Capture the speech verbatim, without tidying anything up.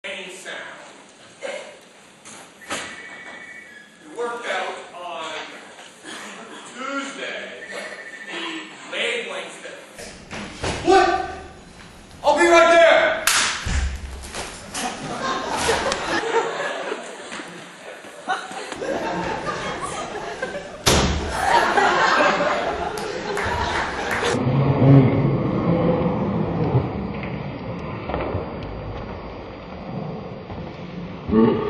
any sound. We worked out on Tuesday the wavelength difference. What? I'll be right there! Mm-hmm.